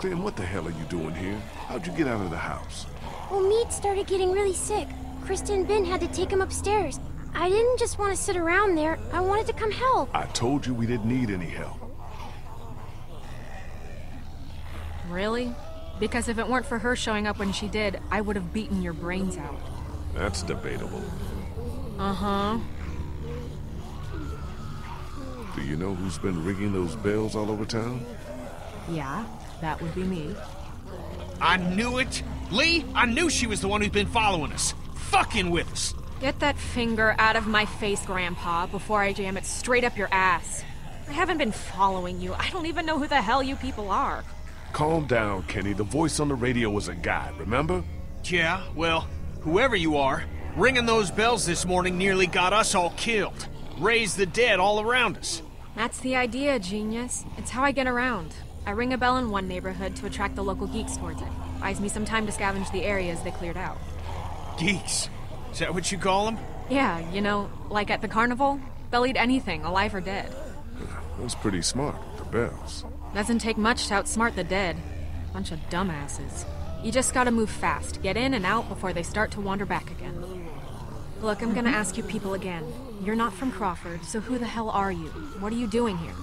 Clem, what the hell are you doing here? How'd you get out of the house? Well, Mead started getting really sick. Krista and Ben had to take him upstairs. I didn't just want to sit around there. I wanted to come help. I told you we didn't need any help. Really? Because if it weren't for her showing up when she did, I would have beaten your brains out. That's debatable. Uh-huh. Do you know who's been ringing those bells all over town? Yeah, that would be me. I knew it! Lee, I knew she was the one who's been following us. Fucking with us. Get that finger out of my face, Grandpa, before I jam it straight up your ass. I haven't been following you. I don't even know who the hell you people are. Calm down, Kenny. The voice on the radio was a guy, remember? Yeah, well, whoever you are, ringing those bells this morning nearly got us all killed. Raised the dead all around us. That's the idea, genius. It's how I get around. I ring a bell in one neighborhood to attract the local geeks towards it. Buys me some time to scavenge the areas they cleared out. Geeks? Is that what you call them? Yeah, you know, like at the carnival? They'll eat anything, alive or dead. That's pretty smart, the bells. Doesn't take much to outsmart the dead. Bunch of dumbasses. You just gotta move fast, get in and out before they start to wander back again. Look, I'm gonna ask you people again. You're not from Crawford, so who the hell are you? What are you doing here?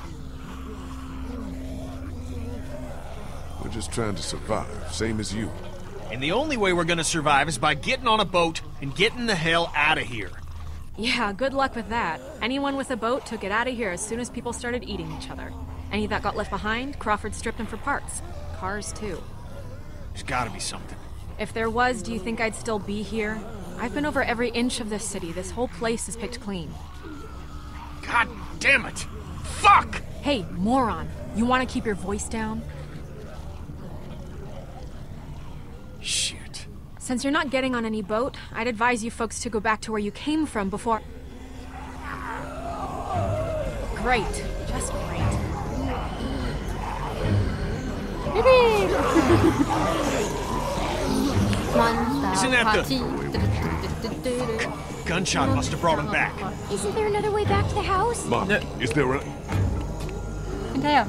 We're just trying to survive, same as you. And the only way we're gonna survive is by getting on a boat and getting the hell out of here. Yeah, good luck with that. Anyone with a boat took it out of here as soon as people started eating each other. Any that got left behind, Crawford stripped them for parts. Cars, too. There's gotta be something. If there was, do you think I'd still be here? I've been over every inch of this city. This whole place is picked clean. God damn it! Fuck! Hey, moron. You want to keep your voice down? Shit. Since you're not getting on any boat, I'd advise you folks to go back to where you came from before... Great. Just great. Isn't that the... Gunshot must have brought him back. Isn't there another way back to the house? Mom, is there a... Hinterher.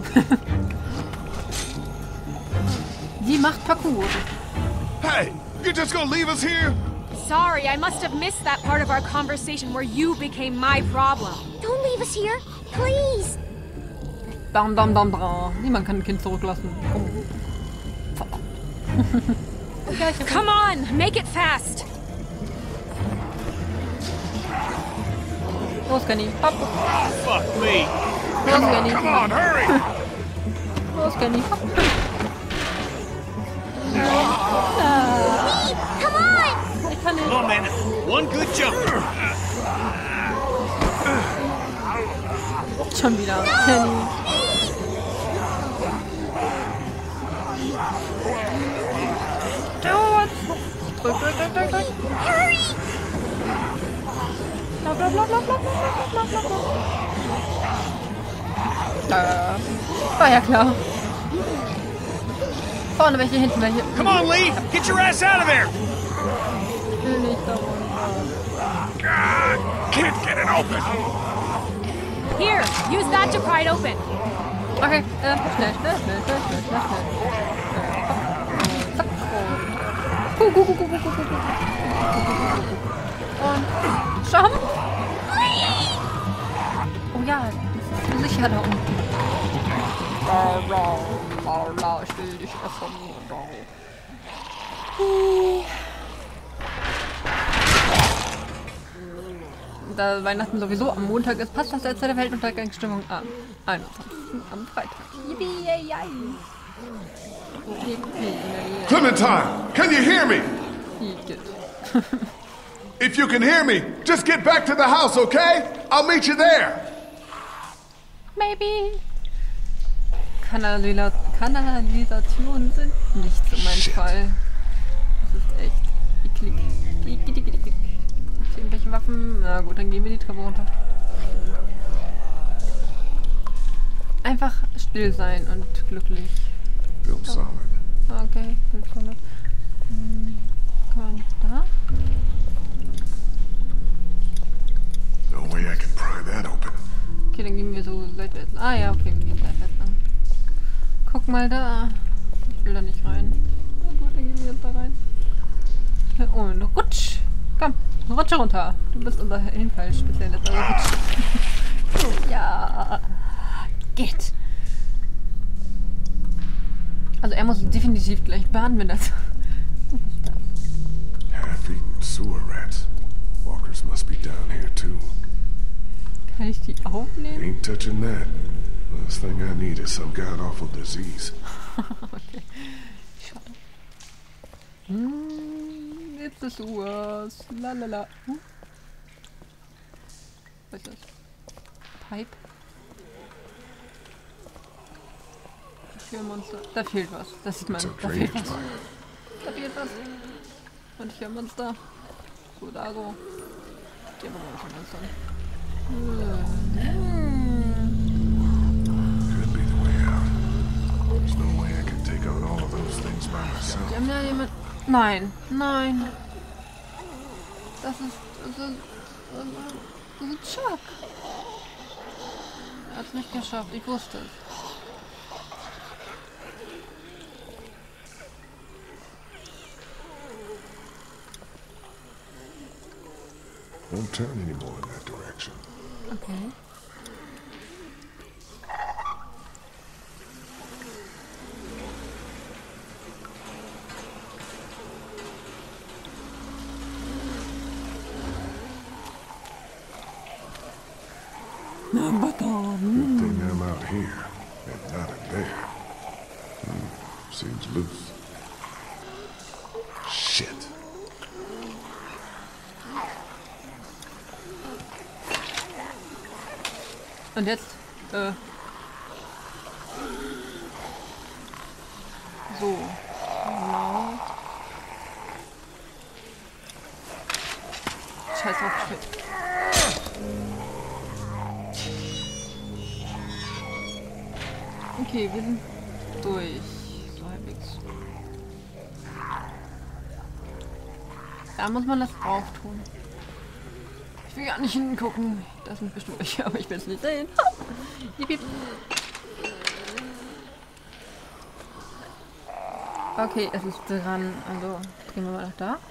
Sie macht Parkour. Hey, you're just gonna leave us here? Sorry, I must have missed that part of our conversation where you became my problem. Don't leave us here, please. Bam, bam, bam, bam. Niemand kann ein Kind zurücklassen. Come on, make it fast. Los, Kenny. Hopp. Oh, fuck me. Los, Kenny. Come on, hurry! Los, Kenny. Hopp. Come on! Ich kann nicht. Come on, man. One good jump. Schon wieder. Kenny. Drück. Hurry! Bla, bla, bla, bla, bla, bla, bla, bla. War ja klar. Vorne welche, hinten welche. Come on, Lee. Get your ass out of there. Will nicht da God, can't get it open! Here, use that to pry it open. Okay, schnell. Zack. Guck. Und Jump. Oh ja, das ist so sicher da unten. Ich will dich essen. Da Weihnachten sowieso am Montag ist, passt das jetzt zu der Weltuntergangsstimmung am 21. am Freitag. Clementine, can you hear me? If you can hear me, just get back to the house, okay? I'll meet you there. Maybe. Kanalisationen sind nicht so mein Fall. Das ist echt eklig. Irgendwelche Waffen? Na gut, dann gehen wir die Treppe runter. Einfach still sein und glücklich. Feel solid. Okay, willkommen. Kann man da? No way I can pry that open. Okay, dann gehen wir so seitwärts. Ah ja, okay, wir gehen seitwärts an. Guck mal da. Ich will da nicht rein. Na gut, dann gehen wir jetzt da rein. Und rutsch! Komm, rutsche runter. Du bist unser Hinfall-Spezialist. Also rutsch. Ja. Geht. Also er muss definitiv gleich baden, wenn das... Was ist das? Half-eaten sewer rats. Walkers must be down here too. Kann ich die aufnehmen? Ain't touching that. Last thing I need is some god-awful disease. Okay. Schade. It's the sewers. Lalala. Was ist das? Pipe? Monster. Da fehlt was. Das sieht man. It's a Da fehlt drainage was. pipe. Da fehlt was. Und ich höre Monster. So, da so. Die haben wir schon Monster. Could be the way out. There's no way I can take on all of those things by Die myself. haben ja jemand. Nein, nein. Das ist Chuck. Er hat es nicht geschafft. Ich wusste es. Don't turn anymore in that direction. Okay. Good thing I'm out here and not in there. Seems loose. Shit. Und jetzt, so. Genau. Scheiß aufgestellt. Okay, wir sind durch. So halbwegs. Da muss man das drauf tun. Ich will gar nicht hingucken. Das sind bestimmt welche, aber ich will es nicht sehen. Jip, jip. Okay, es ist dran. Also, drehen wir mal nach da.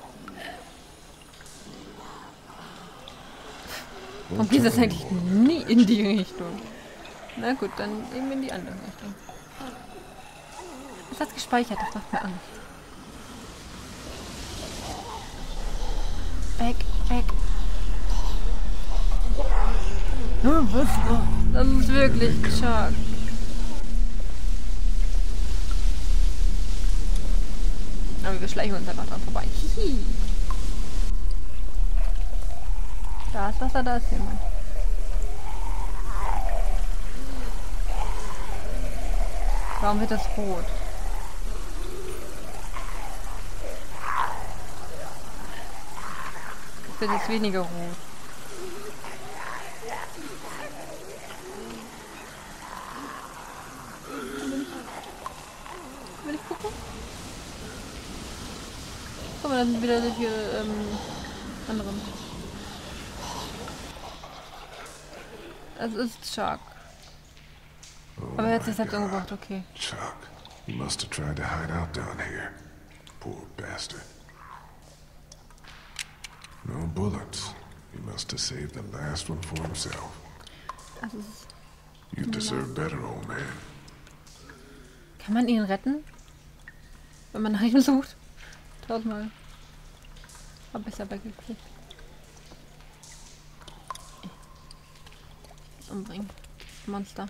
Warum geht das eigentlich nie in die Richtung? Na gut, dann eben in die andere Richtung. Es hat gespeichert, das macht mir Angst. Weg, weg. Was? Das ist wirklich Chuck. Aber wir schleichen uns einfach dran vorbei. Hihi. Da ist Wasser, da ist jemand. Warum wird das rot? Es wird jetzt weniger rot. Will ich gucken? Guck mal, dann sind wieder die anderen. Das ist Chuck. Aber er hat sich selbst umgebracht, okay. Chuck, he must have tried to hide out down here. Poor bastard. No bullets. He must have saved the last one for himself. Das ist... You deserve better, old man. Kann man ihn retten? Wenn man nach ihm sucht? 1000-mal. Hab ich aber gekriegt. Umbringen. Monster.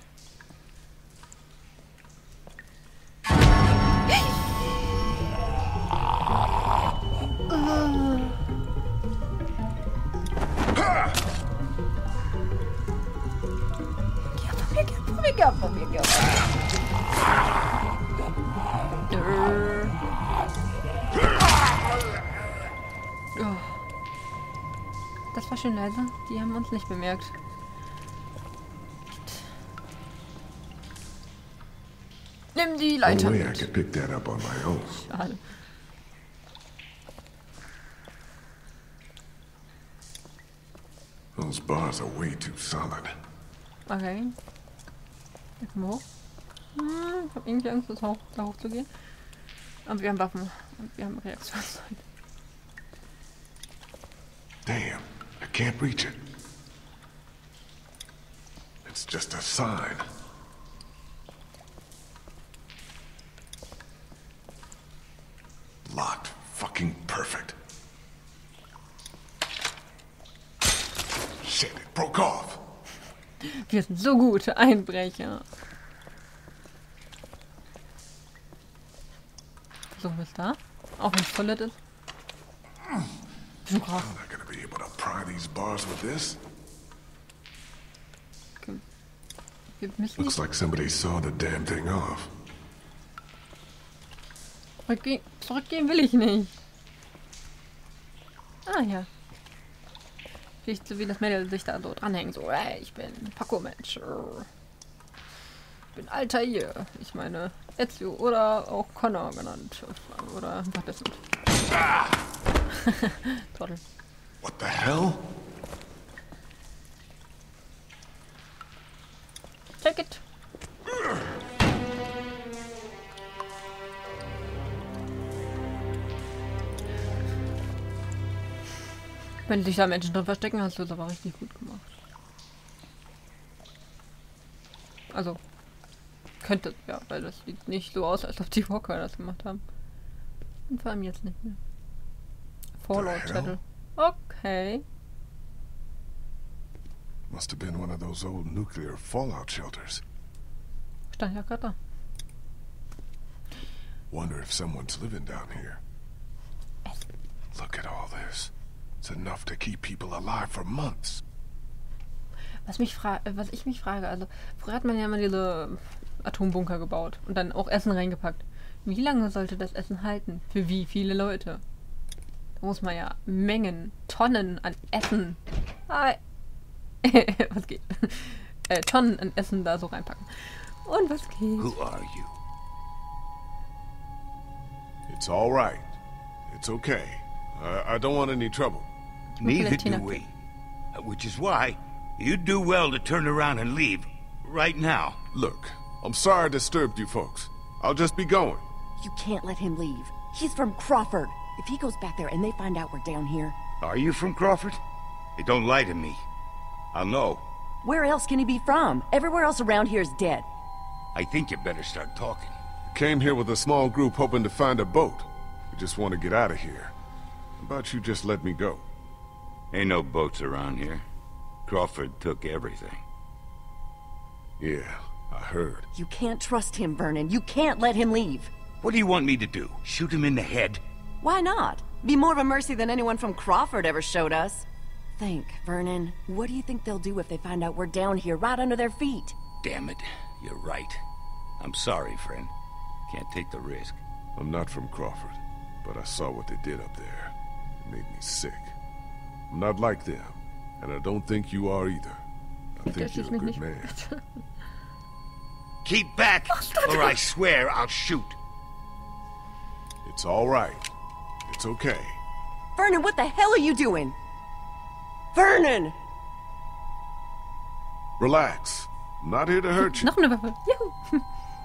Geh von mir. Das war schön leise. Die haben uns nicht bemerkt. Nimm die No Leiter way I mit. could pick that up on my own. Schade. Those bars are way too solid. Okay. Jetzt mal hoch. Ich habe irgendwie Angst, da hochzugehen. Aber wir haben Waffen und wir haben Reaktionszeit. Damn, I can't reach it. It's just a sign. Locked. Fucking perfect. Shit, it broke off. Wir sind so gute Einbrecher. Versuchen wir es da? Auch wenn es Toilette ist. I'm not gonna be able to pry these bars with this. Wir müssen Looks like somebody saw the damn thing off. Zurückgehen will ich nicht. Ah ja. Vielleicht so wie das Mädel sich da so dranhängt. So, ey, ich bin Paco-Mensch. Ich bin Altair. Ich meine Ezio oder auch Connor genannt. Oder einfach das nicht. Trottel. What the hell? Take it. Wenn sich da Menschen drin verstecken, hast du es aber richtig gut gemacht. Also, könnte, ja, weil das sieht nicht so aus, als ob die Walker das gemacht haben. Und vor allem jetzt nicht mehr. Fallout-Zettel. Okay. Must have been one of those old nuclear fallout shelters. Stand ja gerade da. Wonder if someone's living down here. Look at all this. It's enough to keep people alive for months. Was ich mich frage, also früher hat man ja immer diese Atombunker gebaut und dann auch Essen reingepackt. Wie lange sollte das Essen halten? Für wie viele Leute? Da muss man ja Mengen, Tonnen an Essen. Was geht? Tonnen an Essen da so reinpacken. Und was geht? Who are you? It's all right. It's okay. I don't want any trouble. Neither Latina. do we. Which is why you'd do well to turn around and leave. Right now. Look, I'm sorry I disturbed you folks. I'll just be going. You can't let him leave. He's from Crawford. If he goes back there and they find out we're down here... Are you from Crawford? Hey, don't lie to me. I'll know. Where else can he be from? Everywhere else around here is dead. I think you better start talking. Came here with a small group hoping to find a boat. We just want to get out of here. How about you just let me go? Ain't no boats around here. Crawford took everything. Yeah, I heard. You can't trust him, Vernon. You can't let him leave. What do you want me to do? Shoot him in the head? Why not? Be more of a mercy than anyone from Crawford ever showed us. Think, Vernon. What do you think they'll do if they find out we're down here, right under their feet? Damn it. You're right. I'm sorry, friend. Can't take the risk. I'm not from Crawford, but I saw what they did up there. It made me sick. I'm not like them, and I don't think you are either. I think you're a good man. Keep back, or I swear I'll shoot. It's all right. It's okay. Vernon, what the hell are you doing? Vernon! Relax. I'm not here to hurt you. Noch eine Waffe. Juhu.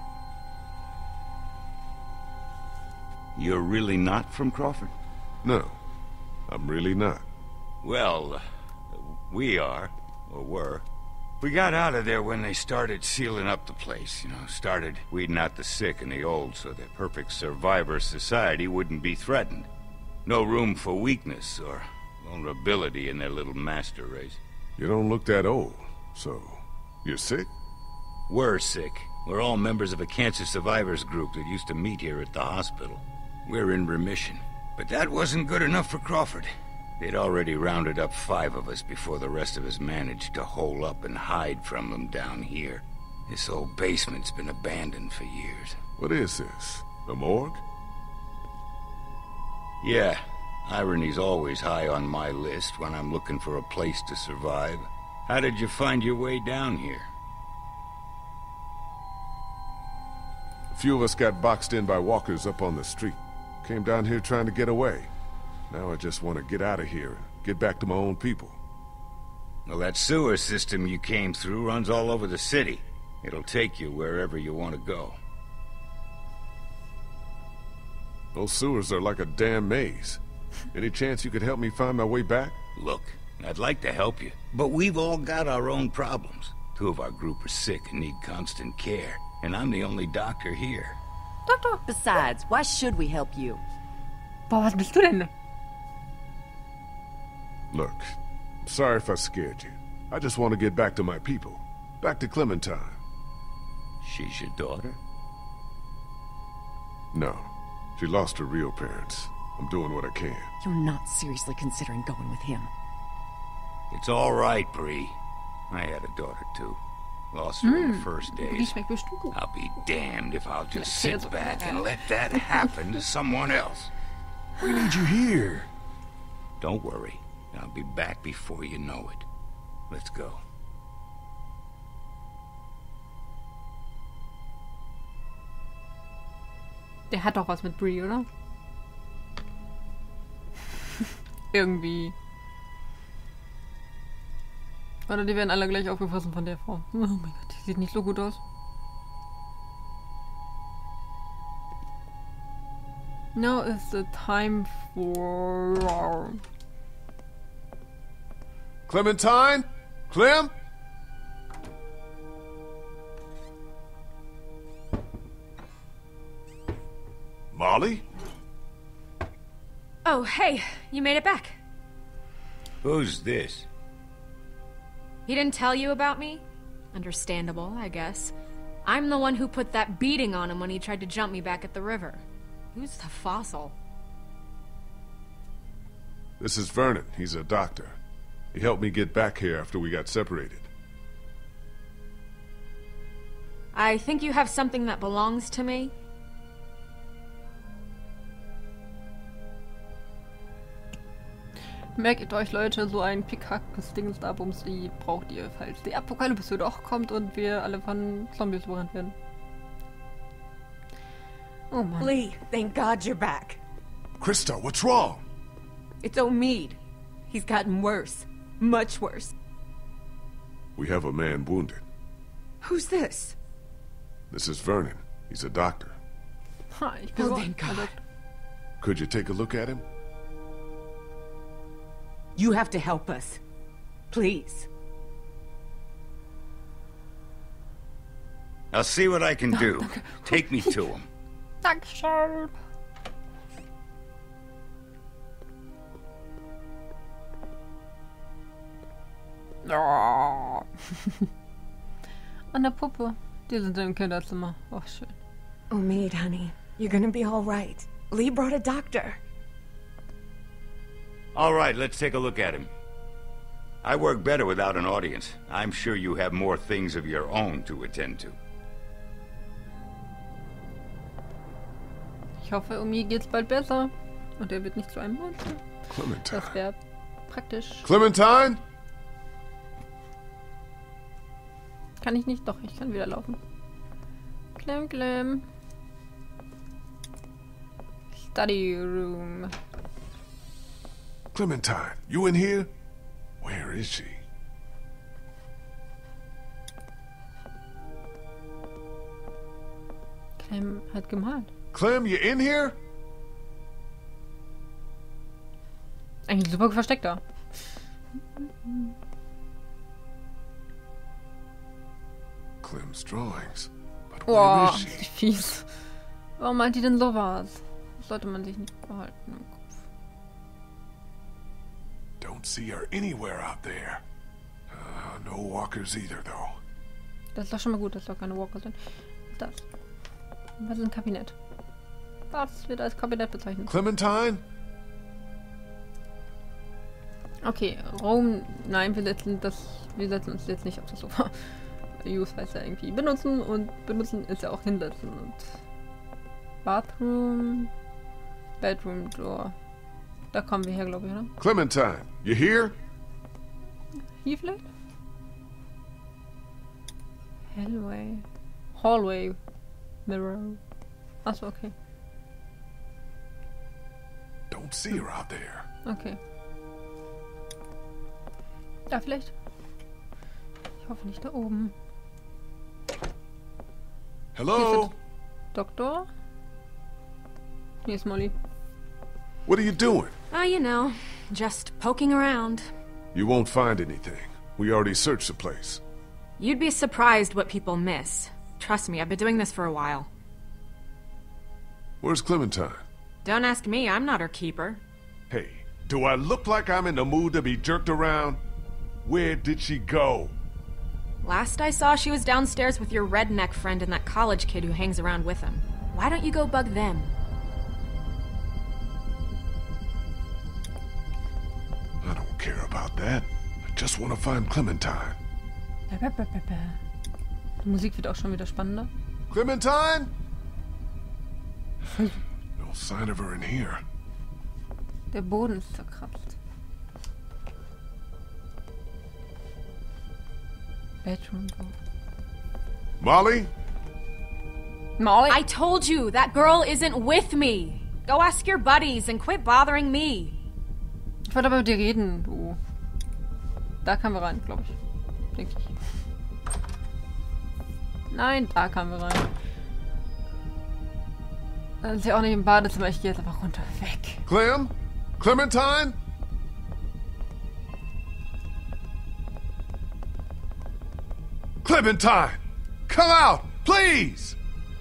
You're really not from Crawford? No, I'm really not. Well, we are, or were. We got out of there when they started sealing up the place, started weeding out the sick and the old so that perfect survivor society wouldn't be threatened. No room for weakness or vulnerability in their little master race. You don't look that old, so you're sick? We're sick. We're all members of a cancer survivors group that used to meet here at the hospital. We're in remission. But that wasn't good enough for Crawford. They'd already rounded up 5 of us before the rest of us managed to hole up and hide from them down here. This old basement's been abandoned for years. What is this? A morgue? Yeah, irony's always high on my list when I'm looking for a place to survive. How did you find your way down here? A few of us got boxed in by walkers up on the street. Came down here trying to get away. Now I just want to get out of here and get back to my own people. Well, that sewer system you came through runs all over the city. It'll take you wherever you want to go. Those sewers are like a damn maze. Any chance you could help me find my way back? Look, I'd like to help you, but we've all got our own problems. 2 of our group are sick and need constant care, and I'm the only doctor here. Doktor! Besides, why should we help you? Boah, was bist du denn? Look, I'm sorry if I scared you. I just want to get back to my people. Back to Clementine. She's your daughter? No. She lost her real parents. I'm doing what I can. You're not seriously considering going with him. It's all right, Bree. I had a daughter, too. Lost her in the first Die days. schmeckt bestimmt gut. I'll be damned if I'll just Yeah, sit back and let that happen to someone else. We need you here. Don't worry. I'll be back before you know it. Let's go. Der hat doch was mit Bree, oder? Irgendwie. Oder die werden alle gleich aufgefressen von der Frau. Oh mein Gott, die sieht nicht so gut aus. Now is the time for... Clementine? Clem? Molly? Oh, hey, you made it back. Who's this? He didn't tell you about me? Understandable, I guess. I'm the one who put that beating on him when he tried to jump me back at the river. Who's the fossil? This is Vernon. He's a doctor. He helped me get back here after we got separated. I think you have something that belongs to me. Merkt euch, Leute, so ein pickhackes Dingsdabums, die braucht ihr, falls die Apokalypse doch kommt und wir alle von Zombies überrannt werden. Oh Mann. Lee, thank God you're back. Krista, what's wrong? It's Omid. He's gotten worse. Much worse. We have a man wounded. Who's this? This is Vernon. He's a doctor. Ha, ich bin Oh, so thank God. Could you take a look at him? You have to help us. Please. I'll see what I can do. Take me to him. Dankeschön. Oh. An der Puppe. Die sind im Kinderzimmer. Oh, schön. Omid, honey, you're gonna be all right. Lee brought a doctor. All right, let's take a look at him. I work better without an audience. I'm sure you have more things of your own to attend to. Ich hoffe, mir geht's bald besser. Und er wird nicht zu einem Monster. Clementine. Das wäre praktisch. Clementine? Kann ich nicht? Doch, ich kann wieder laufen. Clem, Clem. Study room. Clementine, you in here? Where is she? Clem hat gemalt. Clem, you in here? Eigentlich super versteckt da. Clem's drawings. But where Oh, is wie she? fies. Warum malt die denn sowas? Das sollte man sich nicht behalten im Kopf. Don't see her anywhere out there. No walkers either, though. Das ist doch schon mal gut, dass da keine Walker sind. Das. Das ist ein Kabinett. Das wird als Kabinett bezeichnet. Clementine? Okay, Raum. Nein, wir setzen uns jetzt nicht auf das Sofa. Use heißt ja irgendwie benutzen und benutzen ist ja auch hinsetzen und Bathroom, Bedroom Door. Da kommen wir her, glaube ich, oder? Clementine, you here? Hier vielleicht? Hallway. Mirror. Achso, okay. Don't see her out there. Okay. Da vielleicht? Ich hoffe nicht da oben. Hello? Doktor? Hier ist Molly. What are you doing? Oh, you know, just poking around. You won't find anything. We already searched the place. You'd be surprised what people miss. Trust me, I've been doing this for a while. Where's Clementine? Don't ask me, I'm not her keeper. Hey, do I look like I'm in the mood to be jerked around? Where did she go? Last I saw, she was downstairs with your redneck friend and that college kid who hangs around with him. Why don't you go bug them? I don't care about that. I just want to find Clementine. Die Musik wird auch schon wieder spannender. Clementine? No sign of her in here. Der Boden ist verkratzt. Bedroom door. Molly? Molly? I told you, that girl isn't with me. Go ask your buddies and quit bothering me. Ich wollte aber mit dir reden, du. Da kamen wir rein, glaube ich. Denke ich. Nein, da kamen wir rein. Dann ist ja auch nicht im Badezimmer. Ich gehe jetzt einfach runter. Weg. Clem? Clementine? Clementine! Come out, please!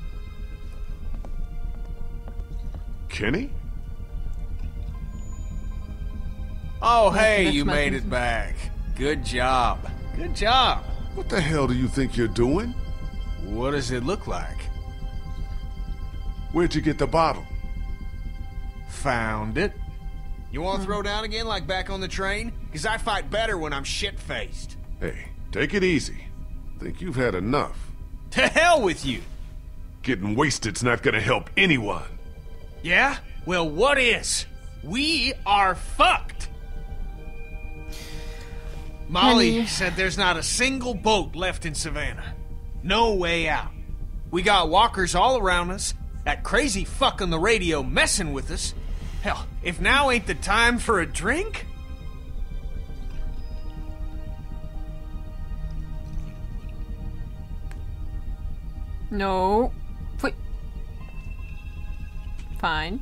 Kenny? Oh, hey, you made it back. Good job. Good job. What the hell do you think you're doing? What does it look like? Where'd you get the bottle? Found it. You want to throw down again like back on the train? Because I fight better when I'm shit-faced. Hey, take it easy. Think you've had enough. To hell with you! Getting wasted's not gonna help anyone. Yeah? Well, what is? We are fucked! Molly said there's not a single boat left in Savannah. No way out. We got walkers all around us, that crazy fuck on the radio messing with us. Hell, if now ain't the time for a drink? No. Pfui. Fine.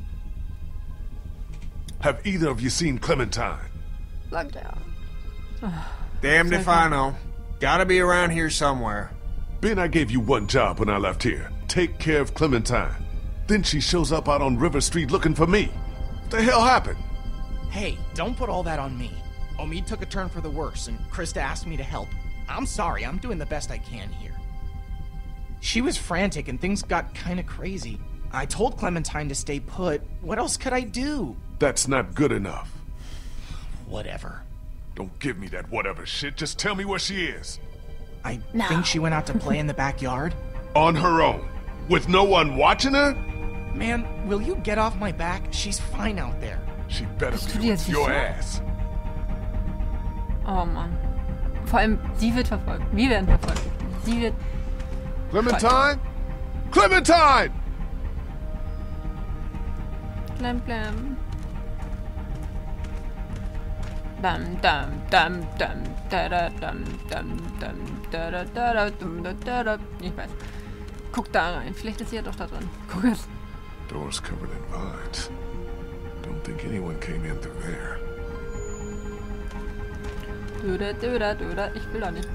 Have either of you seen Clementine? Sagt er. Damned if I know. Gotta be around here somewhere. Ben, I gave you one job when I left here. Take care of Clementine. Then she shows up out on River Street looking for me. What the hell happened? Hey, don't put all that on me. Omid took a turn for the worse, and Krista asked me to help. I'm sorry, I'm doing the best I can here. She was frantic, and things got kinda crazy. I told Clementine to stay put. What else could I do? That's not good enough. Whatever. Don't give me that whatever shit. Just tell me where she is. I think she went out to play in the backyard. On her own? With no one watching her? Man, will you get off my back? She's fine out there. She better Bist du be dir with your sicher? ass. Oh Mann. Vor allem, sie wird verfolgt. Wir werden verfolgt. Sie wird... Clementine? Clementine! Blam, blam. Dam, dam, dam, dam, da, da, dam, dam, dam, da, da, da, da, dum, da, da, da. Ich weiß. Guck da rein. Vielleicht ist sie ja doch da drin. Guck jetzt. Doors covered in vines. Don't think anyone came in through there. Du da, du da, du da. Ich will da nicht.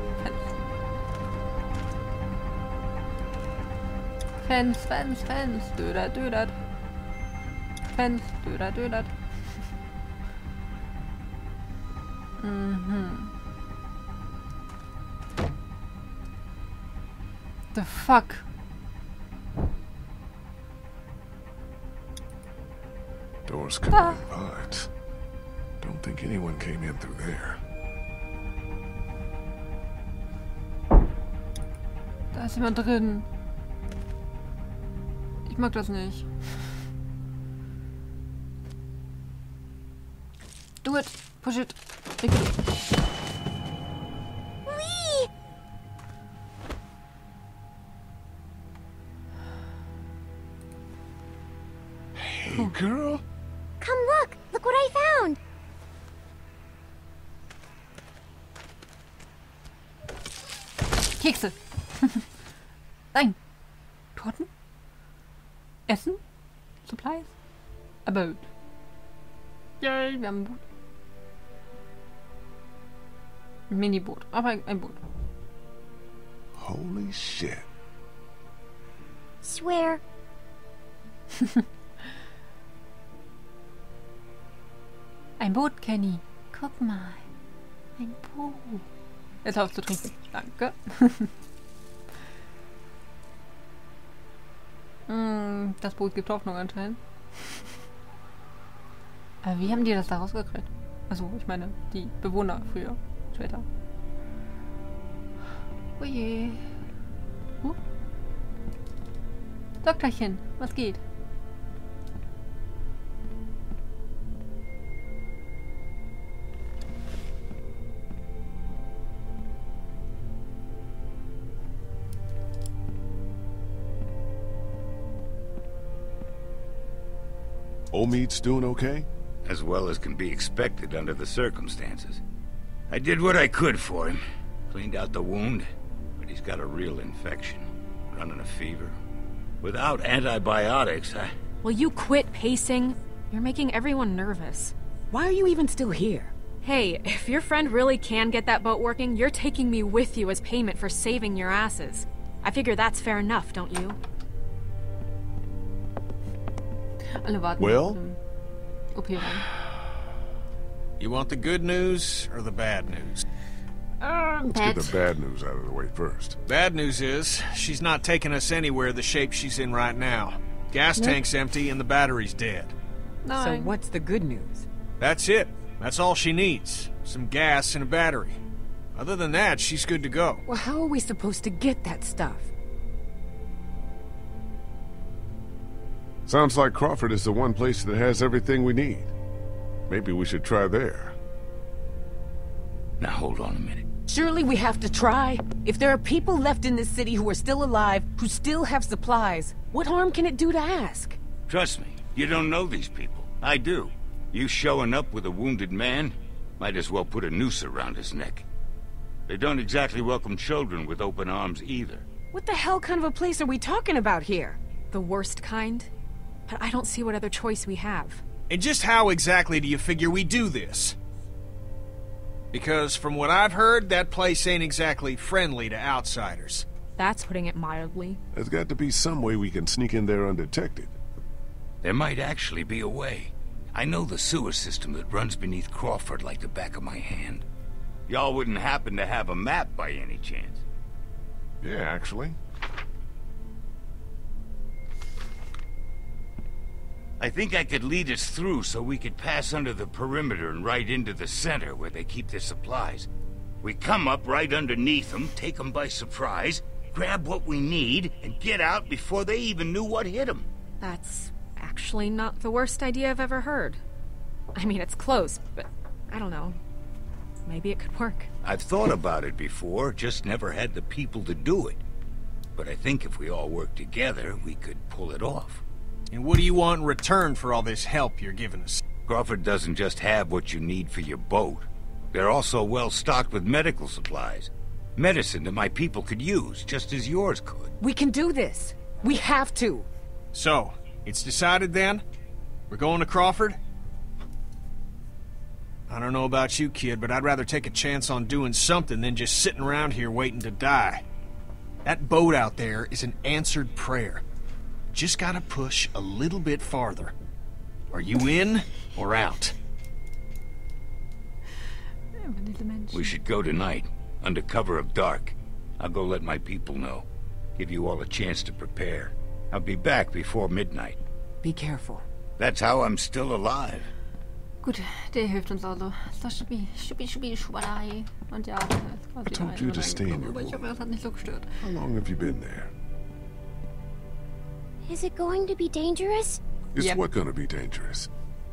Fans. Fans. Du da, du da. Fans. Du da, du da. The fuck? Doors covered in vines. Don't think anyone came in through there. Da ist jemand drin. Ich mag das nicht. Do it. Push it. Lee! Hey, girl. Come look! Look what I found! Kekse. Nein. Torten? Essen? Supplies? A boat. Yay, wir haben ein Boot. Ein Mini-Boot, aber ein Boot. Holy shit. Swear. Ein Boot, Kenny. Guck mal. Ein Boot. Jetzt auf zu trinken. Danke. Das Boot gibt Hoffnung anscheinend. Aber wie haben die das da rausgekriegt? Also, ich meine, die Bewohner früher, später. Oje. Doktorchen, was geht? Omid's doing okay? As well as can be expected under the circumstances. I did what I could for him. Cleaned out the wound, but he's got a real infection. Running a fever. Without antibiotics, Will you quit pacing? You're making everyone nervous. Why are you even still here? Hey, if your friend really can get that boat working, you're taking me with you as payment for saving your asses. I figure that's fair enough, don't you? Alle warten Well? OP rein. You want the good news or the bad news? Let's get the bad news out of the way first. Bad news is, she's not taking us anywhere the shape she's in right now. Gas tank's empty and the battery's dead. So what's the good news? That's it. That's all she needs. Some gas and a battery. Other than that, she's good to go. Well, how are we supposed to get that stuff? Sounds like Crawford is the one place that has everything we need. Maybe we should try there. Now hold on a minute. Surely we have to try. If there are people left in this city who are still alive, who still have supplies, what harm can it do to ask? Trust me, you don't know these people. I do. You showing up with a wounded man, might as well put a noose around his neck. They don't exactly welcome children with open arms either. What the hell kind of a place are we talking about here? The worst kind? But I don't see what other choice we have. And just how exactly do you figure we do this? Because from what I've heard, that place ain't exactly friendly to outsiders. That's putting it mildly. There's got to be some way we can sneak in there undetected. There might actually be a way. I know the sewer system that runs beneath Crawford like the back of my hand. Y'all wouldn't happen to have a map by any chance? Yeah, actually. I think I could lead us through so we could pass under the perimeter and right into the center where they keep their supplies. We come up right underneath them, take them by surprise, grab what we need, and get out before they even knew what hit them. That's actually not the worst idea I've ever heard. I mean, it's close, but I don't know. Maybe it could work. I've thought about it before, just never had the people to do it. But I think if we all work together, we could pull it off. And what do you want in return for all this help you're giving us? Crawford doesn't just have what you need for your boat. They're also well stocked with medical supplies. Medicine that my people could use, just as yours could. We can do this. We have to. So, it's decided then? We're going to Crawford? I don't know about you, kid, but I'd rather take a chance on doing something than just sitting around here waiting to die. That boat out there is an answered prayer. Just gotta push a little bit farther. Are you in or out? We should go tonight, under cover of dark. I'll go let my people know. Give you all a chance to prepare. I'll be back before midnight. Be careful. That's how I'm still alive. Gut, der hilft uns also. So Schubadai. Und ja, I told you to stay in your aber ich hoffe, das hat nicht so gestört. How long have you been there? Is it going to be dangerous? Is Yep. what gonna be dangerous?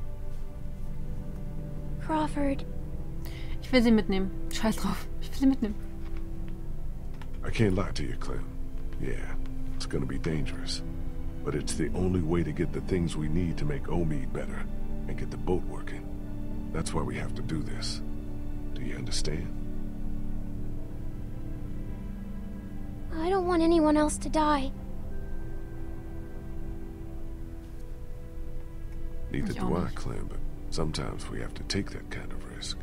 Crawford. Ich will sie mitnehmen. Scheiß drauf. Ich will sie mitnehmen. I can't lie to you, Clem. Yeah, it's gonna be dangerous. But it's the only way to get the things we need to make Omid better and get the boat working. That's why we have to do this. Do you understand? I don't want anyone else to die. Neither Ich do auch I, nicht. Clem, but sometimes we have to take that kind of risk.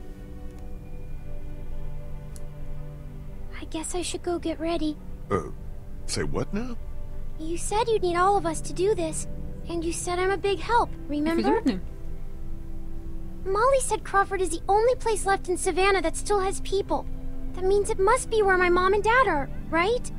I guess I should go get ready. Say what now? You said you'd need all of us to do this, and you said I'm a big help, Ich will sie remember? mitnehmen. Molly said Crawford is the only place left in Savannah that still has people. That means it must be where my mom and dad are, right?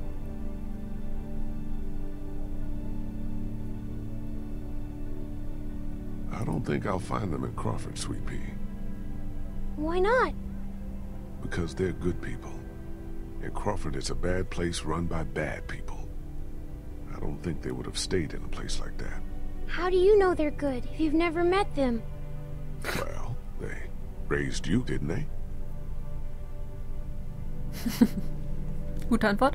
I don't think I'll find them in Crawford, Sweet Pea. Why not? Because they're good people. And Crawford is a bad place run by bad people. I don't think they would have stayed in a place like that. How do you know they're good if you've never met them? Well, they raised you, didn't they? Gute Antwort.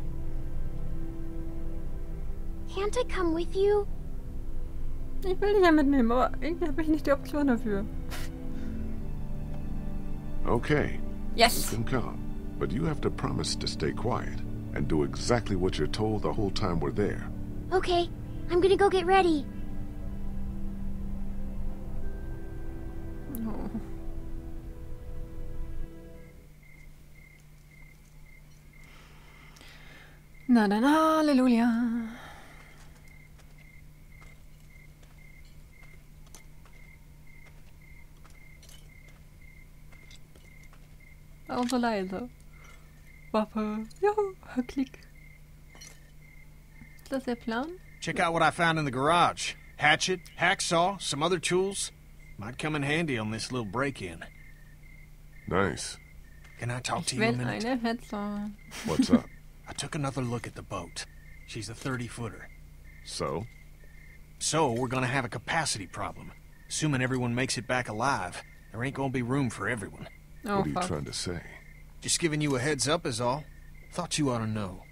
Can't I come with you? Ich will dich ja mitnehmen, aber irgendwie habe ich nicht die Option dafür. Okay, you Yes! can come. But you have to promise to stay quiet and do exactly what you're told the whole time we're there. Okay, I'm gonna go get ready. Oh. Na dann, Halleluja. Warum so leise? Waffe. Juhu, Klick. Ist das der Plan? Check out what I found in the garage. Hatchet, hacksaw, some other tools. Might come in handy on this little break-in. Nice. Can I talk to Ich you a will minute? eine Hetze. What's up? I took another look at the boat. She's a 30-footer. So? So, we're gonna have a capacity problem. Assuming everyone makes it back alive, there ain't gonna be room for everyone. Oh, What are you fuck. trying to say? Just giving you a heads up is all. Thought you ought to know.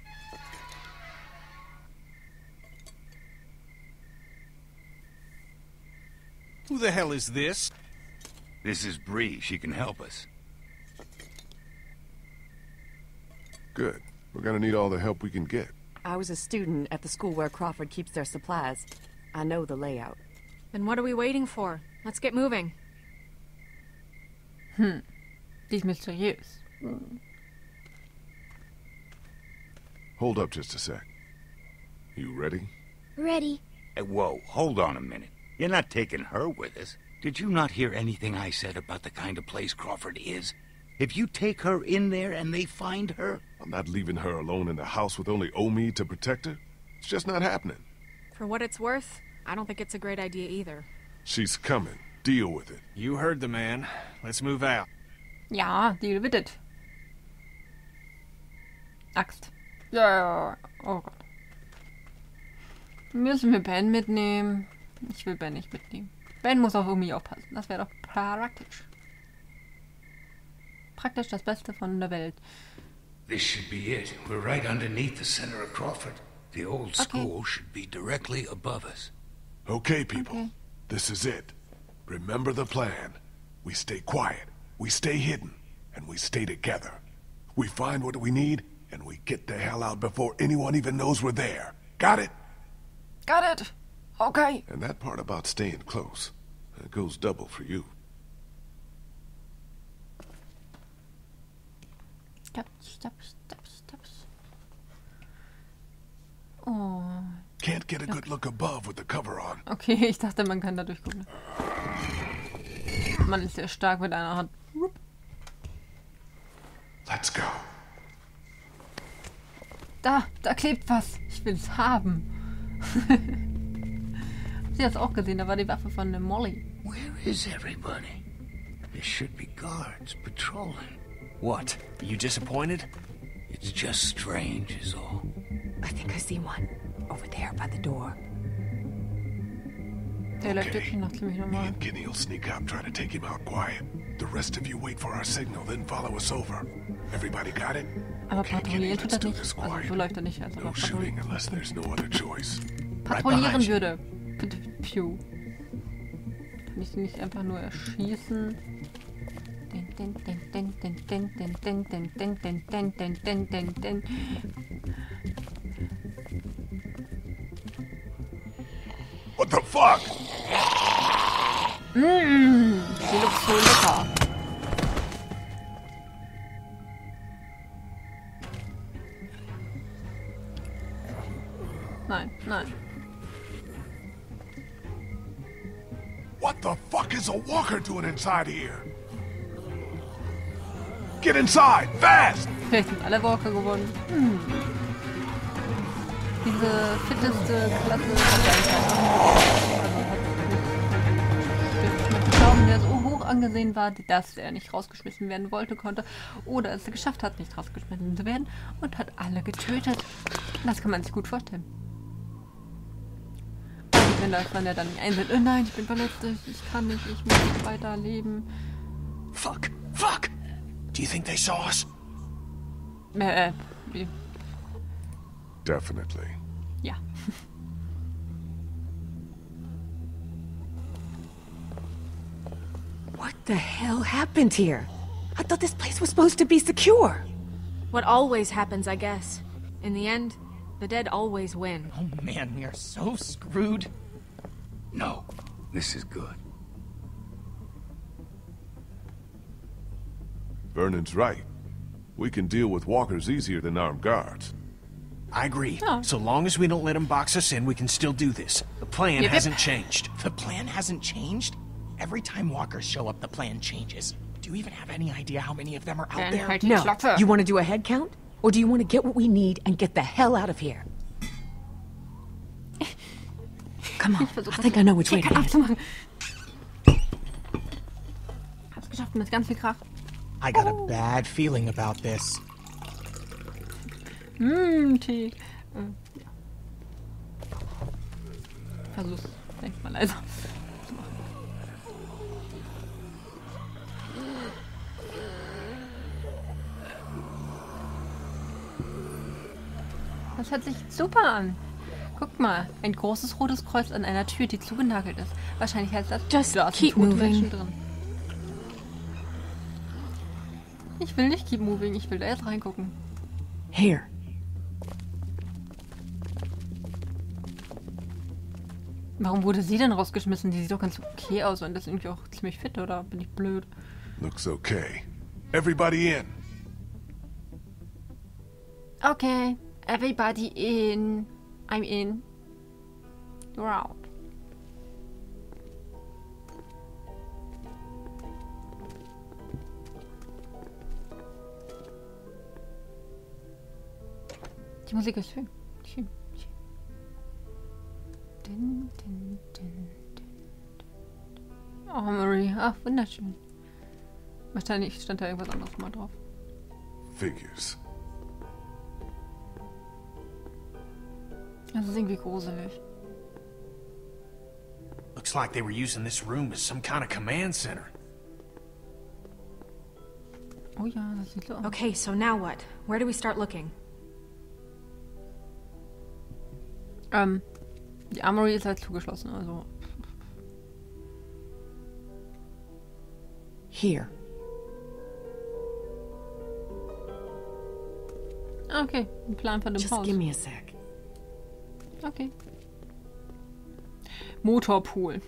Who the hell is this? This is Bree. She can help us. Good. We're gonna need all the help we can get. I was a student at the school where Crawford keeps their supplies. I know the layout. Then what are we waiting for? Let's get moving. Die ist mysteriös. Hold up just a sec. You ready? Ready. Hey, whoa, hold on a minute. You're not taking her with us. Did you not hear anything I said about the kind of place Crawford is? If you take her in there and they find her... I'm not leaving her alone in the house with only Omid to protect her. It's just not happening. For what it's worth, I don't think it's a great idea either. She's coming. Deal with it. You heard the man. Let's move out. Ja, deal with it. Axt. Ja, oh Gott. Müssen wir Ben mitnehmen? Ich will Ben nicht mitnehmen. Ben muss auf Umi aufpassen. Das wäre doch praktisch. Praktisch das Beste von der Welt. This should be it. We're right underneath the center of Crawford. The old school should be directly above us. Okay, people. This is it. Remember the plan. We stay quiet, we stay hidden, and we stay together. We find what we need, and we get the hell out before anyone even knows we're there. Got it? Got it! Okay. And that part about staying close, that goes double for you. Steps. Oh. Can't get a good look above with the cover on. Okay, ich dachte, man kann da durchgucken. Man ist sehr stark mit einer Hand. Let's go. Da klebt was. Ich will es haben. Sie hat es auch gesehen, da war die Waffe von der Molly. Where is everybody? There should be guards patrolling. What? You disappointed? It's just strange is all. I think I see one. Over there by the door. Der läuft wirklich noch ziemlich Me normal. and Kenny will sneak out, try to take him out quiet. The rest of you wait for our signal, then follow us over. Everybody got it? Aber Okay, Kenny, patrouillieren tut let's das do nicht. this Also quiet. so läuft er nicht. Also No noch shooting unless there's no other choice. Right patrouillieren behind you. würde. Bitte, Pew. Kann ich sie nicht einfach nur erschießen? What the fuck? Die looks so lecker. Nein, nein. What the fuck is a walker doing inside here? Get inside, fast! Vielleicht sind alle Walker geworden. Diese fitteste Klasse hat der so hoch angesehen war, dass er nicht rausgeschmissen werden wollte, konnte, oder es geschafft hat, nicht rausgeschmissen zu werden und hat alle getötet. Das kann man sich gut vorstellen. Wenn das dann ja dann nicht einsieht, oh nein, ich bin verletzt, ich kann nicht, ich muss weiterleben. Fuck! Fuck! Do you think they saw us? Wie? Definitely. Ja. What the hell happened here? I thought this place was supposed to be secure. What always happens, I guess. In the end, the dead always win. Oh man, we are so screwed. No, this is good. Vernon's right. We can deal with walkers easier than armed guards. I agree. Oh. So long as we don't let them box us in, we can still do this. The plan Yep. hasn't changed. The plan hasn't changed? Every time walkers show up, the plan changes. Do you even have any idea how many of them are out Dann there? halt die No. Klappe. You want to do a head count? Or do you want to get what we need and get the hell out of here? Come on, I think I know which way to Kann head. aufzumachen. Hab's geschafft mit ganz viel Kraft. I got a bad feeling about this. Tee. Ja. Versuch's. Denk mal leiser. Das hört sich super an. Guck mal, ein großes rotes Kreuz an einer Tür, die zugenagelt ist. Wahrscheinlich heißt das, Just da sind keep tote moving. Menschen drin. Ich will nicht keep moving, ich will da jetzt reingucken. Here. Warum wurde sie denn rausgeschmissen? Die sieht doch ganz okay aus und ist irgendwie auch ziemlich fit, oder bin ich blöd? Looks okay. Everybody in. Okay, everybody in. I'm in. You're out. Die Musik ist schön. Schön, schön. Din, din, din, din. Oh, Marie. Ach, wunderschön. Wahrscheinlich stand da irgendwas anderes mal drauf. Figures. Das ist irgendwie gruselig. Looks like they were using this room as some kind of command center. Oh ja, das sieht so aus. Okay, so now what? Where do we start looking? Die Armory ist halt zugeschlossen, also. Here. Okay, ein Plan von dem Just Haus. give me a sec. Okay. Motorpool.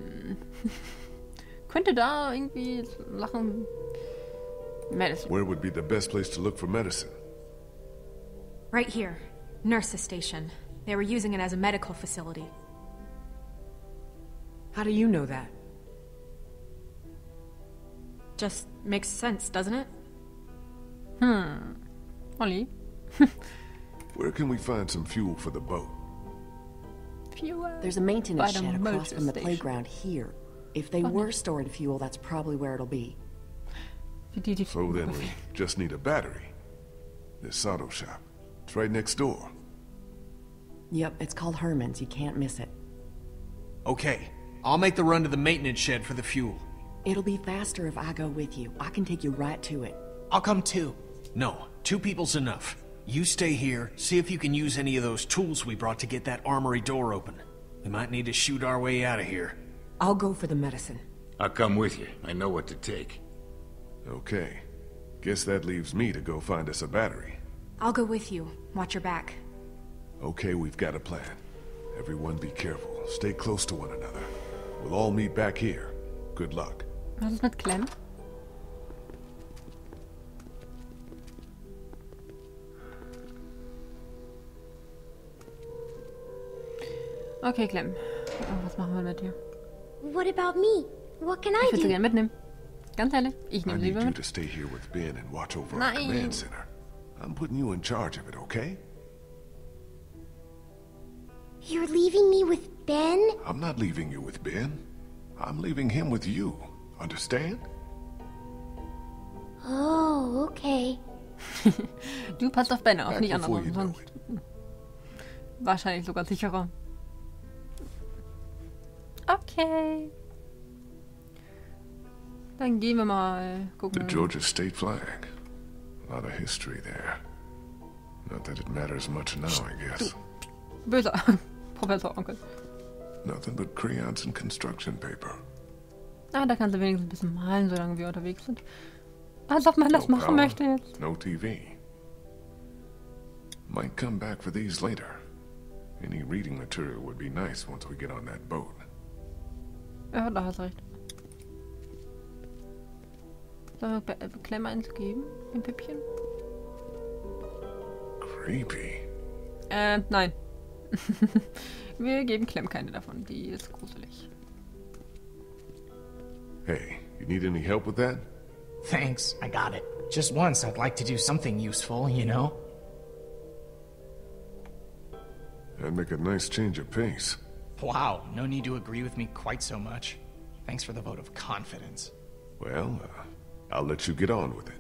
Könnte da irgendwie Sachen... Medicine. Where would be the best place to look for medicine? Right here. Nurse's station. They were using it as a medical facility. How do you know that? Just makes sense, doesn't it? Ollie. Where can we find some fuel for the boat? Fuel. There's a maintenance By the shed across motor from the station. playground here. If they were storing fuel, that's probably where it'll be. Die So then we just need a battery. This auto shop. It's right next door. Yep, it's called Herman's. You can't miss it. Okay, I'll make the run to the maintenance shed for the fuel. It'll be faster if I go with you. I can take you right to it. I'll come too. No, 2 people's enough. You stay here, see if you can use any of those tools we brought to get that armory door open. We might need to shoot our way out of here. I'll go for the medicine. I'll come with you. I know what to take. Okay. Guess that leaves me to go find us a battery. I'll go with you. Watch your back. Okay, we've got a plan. Everyone be careful. Stay close to one another. We'll all meet back here. Good luck. Was ist mit Clem? Okay, Clem. Was machen wir mit dir? What about me? What can I Ich würde sie do? gerne mitnehmen. Ganz ehrlich, ich I nehme sie need you mit. to stay here with Ben and watch over our Nein. command center. I'm putting you in charge of it, okay? You're leaving me with Ben? I'm not leaving you with Ben. I'm leaving him with you. Understand? Oh, okay. Du passt auf Ben auf, Back nicht before andere. you know Sonst it. wahrscheinlich sogar sicherer. Okay. Dann gehen wir mal The gucken. Georgia state flag. A lot of history there. Not that it matters much now, I guess. Böser Professor Onkel. Nothing but crayons and construction paper. Ah, da kannst du wenigstens ein bisschen malen, solange wir unterwegs sind. Als ob man das No machen power, möchte jetzt. no TV. Might come back for these later. Any reading material would be nice once we get on that boat. Ja, da hast du recht. Sollen wir Clem eins geben? Ein Püppchen? Creepy. Nein. Wir geben Clem keine davon. Die ist gruselig. Hey, you need any help with that? Thanks, I got it. Just once, I'd like to do something useful, you know? That'd make a nice change of pace. Wow, no need to agree with me quite so much. Thanks for the vote of confidence. Well, I'll let you get on with it.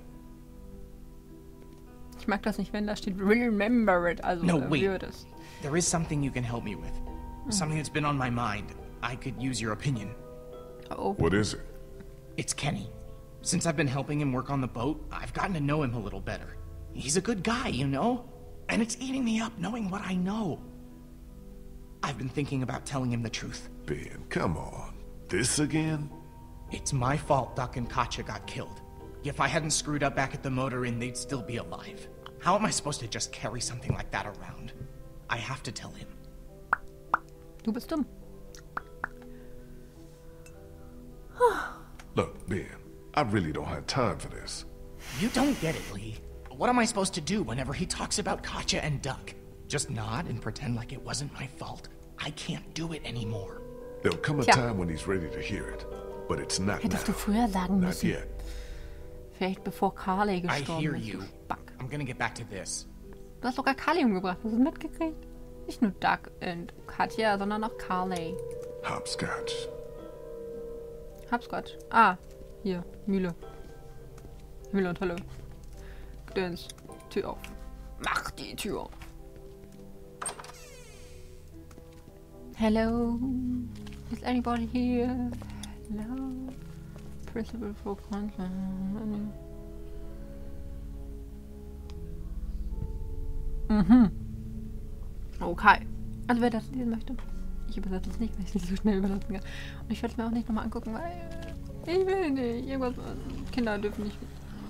Ich mag das nicht, wenn da steht remember it. Also No, wait. wird es. There is something you can help me with. Something that's been on my mind. I could use your opinion. Oh. What is it? It's Kenny. Since I've been helping him work on the boat, I've gotten to know him a little better. He's a good guy, you know? And it's eating me up knowing what I know. I've been thinking about telling him the truth. Ben, come on. This again? It's my fault Duck and Katya got killed. If I hadn't screwed up back at the motor inn, they'd still be alive. How am I supposed to just carry something like that around? I have to tell him. Du bist dumm. Look, Ben, I really don't have time for this. You don't get it, Lee. What am I supposed to do whenever he talks about Katya and Duck? Just nod and pretend like it wasn't my fault? I can't do it anymore. There'll come a Tja. time when he's ready to hear it. But it's not Hättest du now. früher sagen Not müssen. yet. Vielleicht bevor Carly I gestorben hear ist. you. Du Spack. I'm gonna get back to this. Du hast sogar Carly umgebracht. Hast du das mitgekriegt? Nicht nur Duck und Katja, sondern auch Carly. Hopscotch. Hopscotch. Ah, hier. Mühle. Mühle und Hölle. Gedöns. Tür auf. Mach die Tür auf. Hello? Is anybody here? Hello? Principal for content. Mhm. Okay. Also wer das lesen möchte. Ich übersetze es nicht, weil ich es nicht so schnell übersetzen kann. Und ich werde es mir auch nicht nochmal angucken, weil ich will nicht. Irgendwas. Kinder dürfen nicht.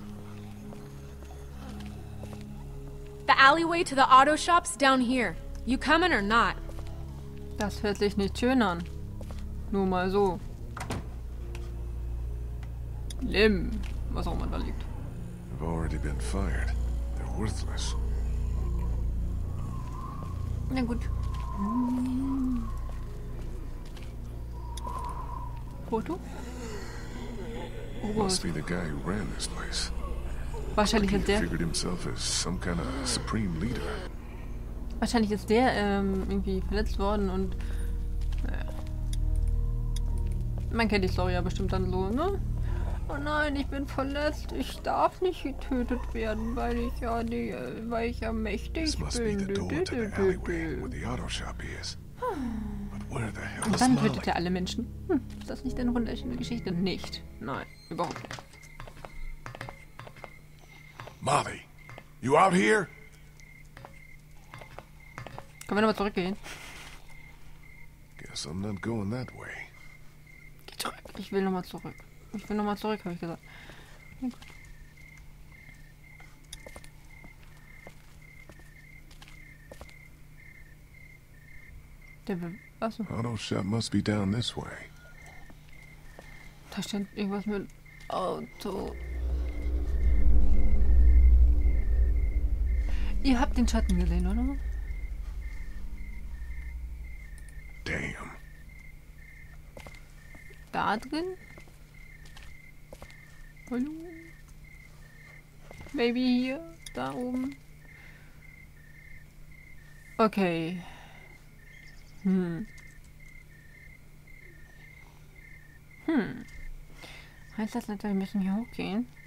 The alleyway to the auto shop's down here. You coming or not? Das hört sich nicht schön an. Nur mal so. Lim. Was auch immer da liegt. They've already been fired. They're worthless. Na gut. Foto? Oh, Must be the guy who ran this place. wahrscheinlich He ist der. figured himself as some kind of supreme leader. Wahrscheinlich ist der irgendwie verletzt worden und. Naja. Man kennt die Story ja bestimmt dann so, ne? Oh nein, ich bin verletzt. Ich darf nicht getötet werden, weil ich ja mächtig This must be bin. the door to the alleyway where the auto shop is. But where the hell Und is dann Molly? tötet er alle Menschen. Ist das nicht eine wunderschöne Geschichte? Nicht. Nein, überhaupt nicht. Molly, you out here? Können wir nochmal zurückgehen? Guess I'm not going that way. Geh zurück. Ich will nochmal zurück. Ich will nochmal zurück, habe ich gesagt. Ja, gut. Der will. Achso. Auto shop must be down this way. Da stand irgendwas mit Auto. Ihr habt den Schatten gesehen, oder? Damn. Da drin? Hallo? Maybe hier? Da oben? Okay. Heißt das nicht, wir müssen hier hochgehen?